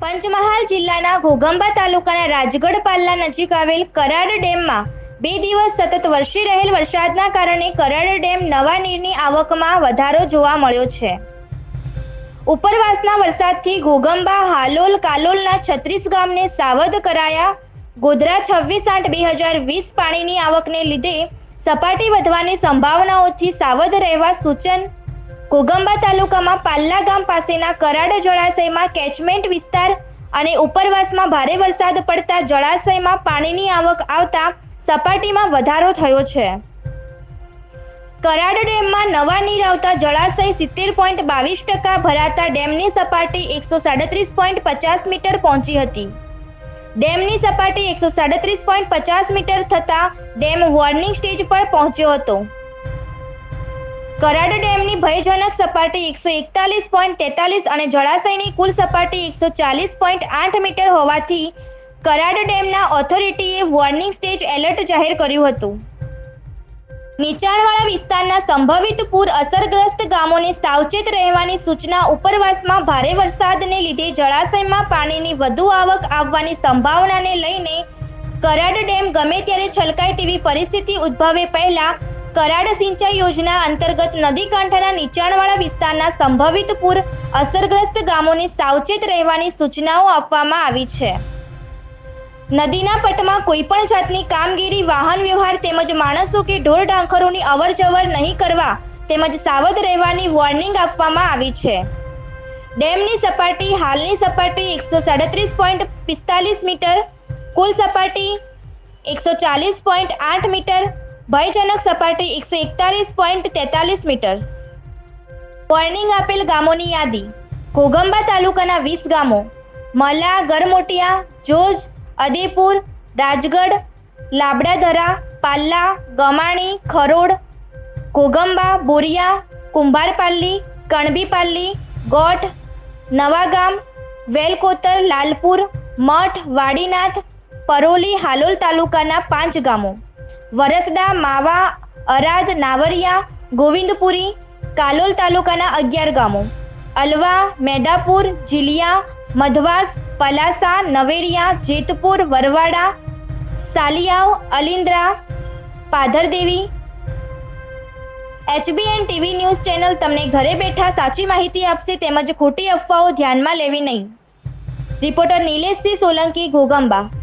પંચમહાલ જિલ્લાના ઘોઘંબા તાલુકાના રાજગઢ પાલ્લા નજીક આવેલ કરાડ ડેમમાં 2 દિવસ સતત વરસી રહેલ વરસાદના કારણે કરાડ ડેમ નવા નીરની આવકમાં વધારો જોવા મળ્યો છે। ઉપરવાસના વરસાદથી ઘોઘંબા, હાલોલ, કાલોલના 36 ગામને સાવધ કરાયા। ગોધરા 26/8/2020 પાણીની આવકને લીધે સપાટી વધવાની સંભાવનાઓથી સાવધ રહેવા સૂચન। ઘોઘંબા તાલુકામાં પાલ્લા ગામ પાસેના કરાડ જળાશયમાં કેચમેન્ટ વિસ્તાર અને ઉપરવાસમાં ભારે વરસાદ પડતા જળાશયમાં પાણીની આવક આવતા સપાટીમાં વધારો થયો છે। કરાડ ડેમમાં નવા નીર આવતા જળાશય 70.22% ભરાતા ડેમની સપાટી 137.50 મીટર પહોંચી હતી। ડેમની સપાટી 137.50 મીટર થતાં ડેમ વોર્નિંગ સ્ટેજ પર પહોંચ્યો હતો। કરાડ ડેમની ભયજનક સપાટી 141.43 અને જળાશયની કુલ સપાટી 140.8 મીટર હોવાથી કરાડ ડેમના ઓથોરિટીએ વોર્નિંગ સ્ટેજ એલર્ટ જાહેર કર્યું હતું। નીચાણવાળા વિસ્તારના સંભવિત પૂર અસરગ્રસ્ત ગામોને સાવચેત રહેવાની સૂચના। ઉપરવાસમાં ભારે વરસાદને લીધે જળાશયમાં પાણીની વધુ આવક આવવાની સંભાવનાને લઈને કરાડ ડેમ ગમે ત્યારે છલકાય તેવી પરિસ્થિતિ ઉદ્ભવે પહેલા કરાડ સિંચાઈ યોજના અંતર્ગત નદી કાંઠાના નીચાણવાળા વિસ્તારના સંભવિત પૂર અસરગ્રસ્ત ગામોને સાવચેત રહેવાની સૂચનાઓ આપવામાં આવી છે। નદીના પટમાં કોઈપણ જાતની કામગીરી, વાહન વ્યવહાર તેમજ માણસો કે ઢોર ઢાંખરોની અવરજવર નહીં કરવા તેમજ સાવધ રહેવાની વોર્નિંગ આપવામાં આવી છે। ડેમની સપાટી હાલની સપાટી 137.45 મીટર, કુલ સપાટી 140.8 મીટર, ભયજનક સપાટી 141.43 મીટર। વોર્નિંગ આપેલ ગામોની યાદી: ઘોઘંબા તાલુકાના 20 ગામો: મલા, ગરમોટિયા, જોજ, અદેપુર, રાજગઢ, લાબડાધરા, પાલ્લા, ગમાણી, ખરોડ, ઘોઘંબા, બોરિયા, કુંભારપાલ્લી, કણબીપાલ્લી, ગોઠ, નવાગામ, વેલકોતર, લાલપુર, મઠ, વાડીનાથ, પરોલી, હાલોલ તાલુકાના 5 ગામો: વરસડા, માવા, અરાદ, નાવરિયા, ગોવિંદપુરી, કાલોલ તાલુકાના 11 ગામો: Alwa, Medapur, Jiliya, Madhvas, Palasa, Naveriya, Jetpur, Varvada, Saliyav, Alindra, Padhardevi. Hbn TV news channel તમને ઘરે બેઠા સાચી માહિતી આપશે તેમજ ખોટી અફવાઓ ધ્યાનમાં લેવી નહીં। રિપોર્ટર નિલેશસિંહ સોલંકી, ઘોઘંબા।